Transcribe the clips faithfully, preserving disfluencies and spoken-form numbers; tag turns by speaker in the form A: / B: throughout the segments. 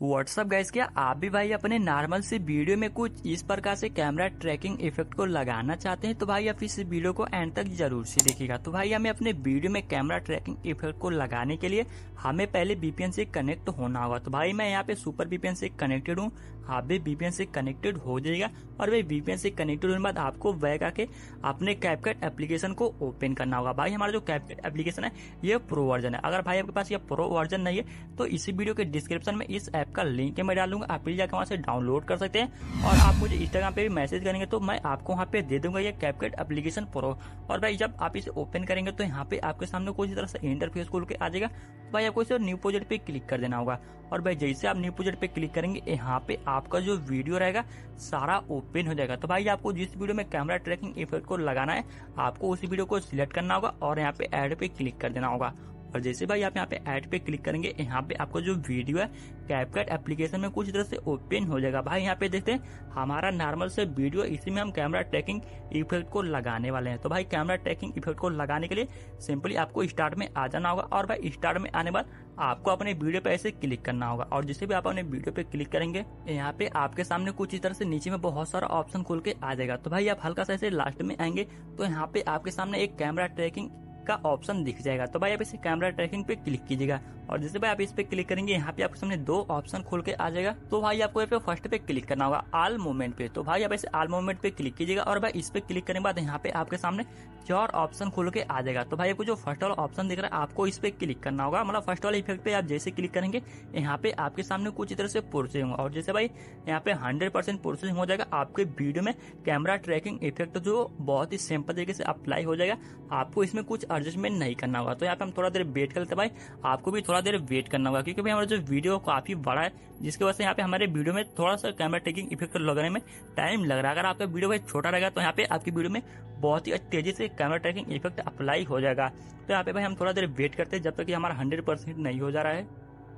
A: WhatsApp guys, क्या आप भी भाई अपने नॉर्मल से वीडियो में कुछ इस प्रकार से कैमरा ट्रैकिंग इफेक्ट को लगाना चाहते हैं? तो भाई आप इस वीडियो को एंड तक जरूर से देखिएगा। तो भाई हमें अपने वीडियो में कैमरा ट्रैकिंग इफेक्ट को लगाने के लिए हमें पहले वीपीएन से कनेक्ट होना होगा। तो भाई मैं यहाँ पे सुपर वीपीएन से कनेक्टेड हूँ, आप भी वीपीएन से कनेक्टेड हो जाएगा। और भाई वीपीएन से कनेक्टेड होने के बाद आपको बैक आके अपने कैपकट एप्लीकेशन को ओपन करना होगा। भाई हमारा जो कैपकट एप्लीकेशन है ये प्रो वर्जन है। अगर भाई आपके पास ये प्रो वर्जन नहीं है तो इसी वीडियो के डिस्क्रिप्शन में इस ऐप का लिंक मैं डालूंगा, आप भी जाकर वहां से डाउनलोड कर सकते हैं। और आप मुझे इंस्टाग्राम पे भी मैसेज करेंगे तो मैं आपको वहां पे दे दूंगा ये कैपकट एप्लीकेशन प्रो। और भाई जब आप इसे ओपन करेंगे तो यहाँ पे आपके सामने कुछ तरह से इंटरफेस खोल के आ जाएगा। तो भाई आपको इसे न्यू प्रोजेक्ट पे क्लिक कर देना होगा। और भाई जैसे आप न्यू प्रोजेक्ट पे क्लिक करेंगे यहाँ पे आपका जो वीडियो रहेगा सारा ओपन हो जाएगा। तो भाई आपको जिस वीडियो में कैमरा ट्रैकिंग इफेक्ट को लगाना है आपको उसी वीडियो को सिलेक्ट करना होगा और यहाँ पे ऐड पे क्लिक कर देना होगा। और जैसे भाई आप यहाँ पे ऐड पे क्लिक करेंगे यहाँ पे आपको जो वीडियो है कैपकट एप्लीकेशन में कुछ तरह से ओपन हो जाएगा। भाई यहाँ पे देखते हैं हमारा नॉर्मल से वीडियो, इसी में हम कैमरा ट्रैकिंग इफेक्ट को लगाने वाले हैं। तो भाई कैमरा ट्रैकिंग इफेक्ट को लगाने के लिए सिंपली आपको स्टार्ट में आ जाना होगा। और भाई स्टार्ट में आने बाद आपको अपने वीडियो पे ऐसे क्लिक करना होगा। और जिसे भी आप अपने वीडियो पे क्लिक करेंगे यहाँ पे आपके सामने कुछ इस तरह से नीचे में बहुत सारा ऑप्शन खुल के आ जाएगा। तो भाई आप हल्का सा ऐसे लास्ट में आएंगे तो यहाँ पे आपके सामने एक कैमरा ट्रैकिंग का ऑप्शन दिख जाएगा। तो भाई आप इसे कैमरा ट्रैकिंग पे क्लिक कीजिएगा। और जैसे भाई आप इस पे क्लिक करेंगे यहाँ पे आपके सामने दो ऑप्शन खुल के आ जाएगा। तो भाई आपको यहाँ पे फर्स्ट पे क्लिक करना होगा ऑल मूवमेंट पे। तो भाई आप इसे ऑल मूवमेंट पे क्लिक कीजिएगा। और भाई इस पे क्लिक करने के बाद यहाँ पे आपके सामने चार ऑप्शन खुल के आ जाएगा। तो भाई आपको जो फर्स्ट वाला ऑप्शन दिख रहा है आपको इस पे क्लिक करना होगा। मतलब फर्स्ट वाले इफेक्ट पे आप जैसे क्लिक करेंगे यहाँ पे आपके सामने कुछ तरह से प्रोसेसिंग होगा। और जैसे भाई यहाँ पे हंड्रेड परसेंट प्रोसेसिंग हो जाएगा आपके वीडियो में कैमरा ट्रैकिंग इफेक्ट जो बहुत ही सिंपल तरीके से अप्लाई हो जाएगा। आपको इसमें कुछ एडजस्टमेंट नहीं करना होगा। तो यहाँ पे हम थोड़ा देर वेट कर लेते हैं। भाई आपको भी थोड़ा देर वेट करना होगा क्योंकि भाई हमारा जो वीडियो काफी बड़ा है जिसकी वजह से यहाँ पे हमारे वीडियो में थोड़ा सा कैमरा ट्रैकिंग इफेक्ट लगाने में टाइम लग रहा है। अगर आपका वीडियो भाई छोटा रहेगा तो यहाँ पे आपकी वीडियो में बहुत ही तेजी से कैमरा ट्रैकिंग इफेक्ट अप्लाई हो जाएगा। तो यहाँ पे भाई हम थोड़ा देर वेट करते हैं जब तक कि हमारा हंड्रेड परसेंट नहीं हो जा रहा है।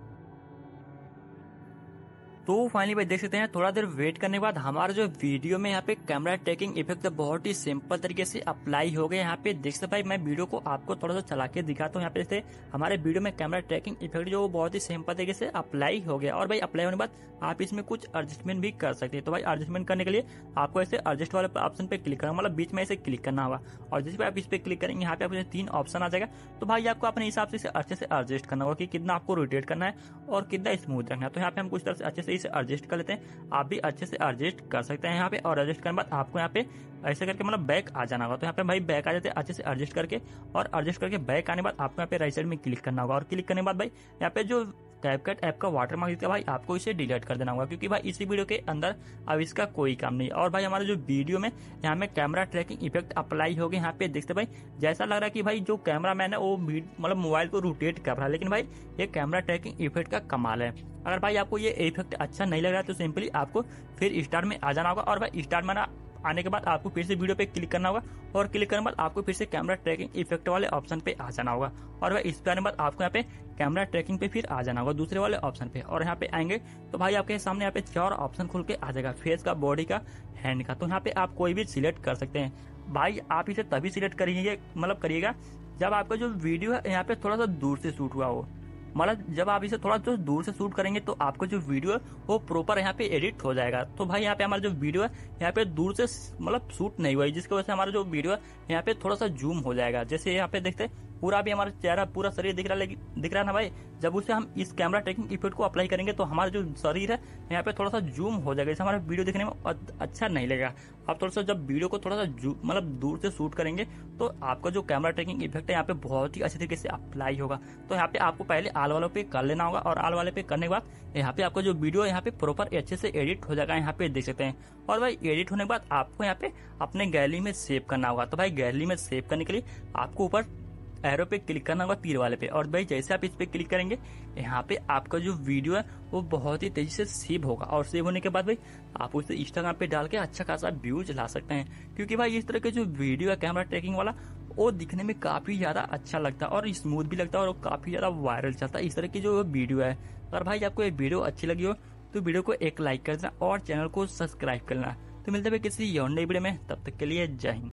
A: तो फाइनली भाई देख सकते हैं थोड़ा देर वेट करने के बाद हमारा जो वीडियो में यहाँ पे कैमरा ट्रैकिंग इफेक्ट बहुत ही सिंपल तरीके से अप्लाई हो गया। यहाँ पे देख सकते भाई मैं वीडियो को आपको थोड़ा सा चला के दिखाता हूँ। यहाँ पे देखते हमारे वीडियो में कैमरा ट्रैकिंग इफेक्ट जो बहुत ही सिंपल तरीके से अप्लाई हो गया। और भाई अप्लाई होने के बाद आप इसमें कुछ एडजस्टमेंट भी कर सकते हैं। तो भाई एडजस्टमेंट करने के लिए आपको ऐसे एडजस्ट वाले ऑप्शन पे क्लिक करना, मतलब बीच में ऐसे क्लिक करना होगा। और जिस पे आप इस पे क्लिक करेंगे यहाँ पे आपको तीन ऑप्शन आ जाएगा। तो भाई आपको अपने हिसाब से अच्छे से एडजस्ट करना होगा कि कितना आपको रोटेट करना है और कितना स्मूथ रखना है। तो यहाँ पे हम कुछ तरह से अच्छे से इसे एडजस्ट कर लेते हैं। आप भी अच्छे से एडजस्ट कर सकते हैं यहाँ पे। और एडजस्ट करने के बाद आपको यहाँ पे ऐसे करके मतलब बैक आ जाना होगा। तो यहाँ पे भाई बैक आ जाते हैं अच्छे से एडजस्ट करके। और एडजस्ट करके बैक आने के बाद आपको यहाँ पे राइट साइड में क्लिक करना होगा। और क्लिक करने के बाद भाई यहाँ पे जो कैपकट ऐप का वाटरमार्क दिखता है भाई आपको इसे डिलीट कर देना होगा क्योंकि भाई इसी वीडियो के अंदर अब इसका कोई काम नहीं। और भाई हमारे जो वीडियो में यहाँ में कैमरा ट्रैकिंग इफेक्ट अप्लाई हो गया। यहाँ पे देखते भाई जैसा लग रहा है कि भाई जो कैमरा मैन है वो मतलब मोबाइल को रोटेट कर रहा है, लेकिन भाई ये कैमरा ट्रैकिंग इफेक्ट का कमाल है। अगर भाई आपको ये इफेक्ट अच्छा नहीं लग रहा है तो सिंपली आपको फिर स्टार्ट में आ जाना होगा। और भाई स्टार्ट में आने के बाद आपको फिर से वीडियो पे क्लिक करना होगा। और क्लिक करने के बाद आपको फिर से कैमरा ट्रैकिंग इफेक्ट वाले ऑप्शन पे आ जाना होगा। और भाई इस पे आने के बाद आपको यहाँ पे कैमरा ट्रैकिंग पे फिर आ जाना होगा दूसरे वाले ऑप्शन पे। और यहाँ पे आएंगे तो भाई आपके सामने यहाँ पे चार ऑप्शन खुल के आ जाएगा, फेस का, बॉडी का, हैंड का। तो यहाँ पे आप कोई भी सिलेक्ट कर सकते हैं। भाई आप इसे तभी सिलेक्ट करिए मतलब करिएगा जब आपका जो वीडियो है यहाँ पे थोड़ा सा दूर से शूट हुआ हो। मतलब जब आप इसे थोड़ा जो दूर से शूट करेंगे तो आपका जो वीडियो है वो प्रॉपर यहाँ पे एडिट हो जाएगा। तो भाई यहाँ पे हमारा जो वीडियो है यहाँ पे दूर से मतलब शूट नहीं हुआ है, जिसकी वजह से हमारा जो वीडियो है यहाँ पे थोड़ा सा जूम हो जाएगा। जैसे यहाँ पे देखते हैं पूरा भी हमारा चेहरा पूरा शरीर दिख रहा है, दिख रहा है ना भाई। जब उसे हम इस कैमरा ट्रैकिंग इफेक्ट को अप्लाई करेंगे तो हमारा जो शरीर है यहाँ पे थोड़ा सा जूम हो जाएगा, इससे हमारा वीडियो देखने में अच्छा नहीं लगेगा। आप थोड़ा सा जब वीडियो को थोड़ा सा मतलब दूर से शूट करेंगे तो आपका जो कैमरा ट्रैकिंग इफेक्ट है यहाँ पे बहुत ही अच्छे तरीके से अप्लाई होगा। तो यहाँ पे आपको पहले आल वालों पे कर लेना होगा। और आल वाले पे करने के बाद यहाँ पे आपका जो वीडियो है यहाँ पे प्रॉपर अच्छे से एडिट हो जाएगा, यहाँ पे देख सकते हैं। और भाई एडिट होने के बाद आपको यहाँ पे अपने गैलरी में सेव करना होगा। तो भाई गैलरी में सेव करने के लिए आपको ऊपर एरो पे क्लिक करना होगा, तीर वाले पे। और भाई जैसे आप इस पे क्लिक करेंगे यहाँ पे आपका जो वीडियो है वो बहुत ही तेजी से सेव होगा। और सेव होने के बाद भाई आप उसे इंस्टाग्राम पे डाल के अच्छा खासा व्यूज ला सकते हैं क्योंकि भाई इस तरह के जो वीडियो है कैमरा ट्रैकिंग वाला वो दिखने में काफी ज्यादा अच्छा लगता है और स्मूथ भी लगता है और काफी ज्यादा वायरल चलता है इस तरह की जो वीडियो है। अगर भाई आपको ये वीडियो अच्छी लगी हो तो वीडियो को एक लाइक कर देना और चैनल को सब्सक्राइब करना। तो मिलते हैं किसी और नई वीडियो में, तब तक के लिए जय हिंद।